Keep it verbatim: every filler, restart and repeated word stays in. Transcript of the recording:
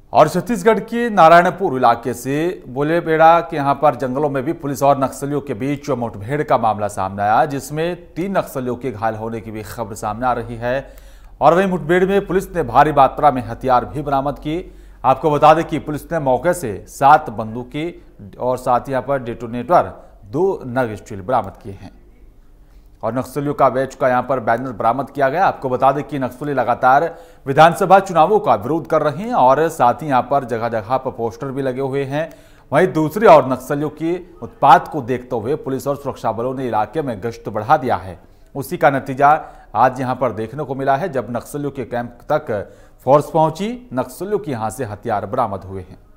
और छत्तीसगढ़ के नारायणपुर इलाके से बोलेबेड़ा के यहाँ पर जंगलों में भी पुलिस और नक्सलियों के बीच मुठभेड़ का मामला सामने आया, जिसमें तीन नक्सलियों के घायल होने की भी खबर सामने आ रही है। और वहीं मुठभेड़ में पुलिस ने भारी मात्रा में हथियार भी बरामद किए। आपको बता दें कि पुलिस ने मौके से सात बंदूकें और साथ ही यहाँ पर डेटोनेटर दो नग स्टील बरामद किए हैं। और नक्सलियों का बैच का यहां पर बैनर बरामद किया गया। आपको बता दें कि नक्सली लगातार विधानसभा चुनावों का विरोध कर रहे हैं और साथ ही यहां पर जगह जगह पर पोस्टर भी लगे हुए हैं। वहीं दूसरी ओर नक्सलियों की उत्पात को देखते हुए पुलिस और सुरक्षा बलों ने इलाके में गश्त बढ़ा दिया है। उसी का नतीजा आज यहां पर देखने को मिला है, जब नक्सलियों के कैंप तक फोर्स पहुंची, नक्सलियों के यहां से हथियार बरामद हुए हैं।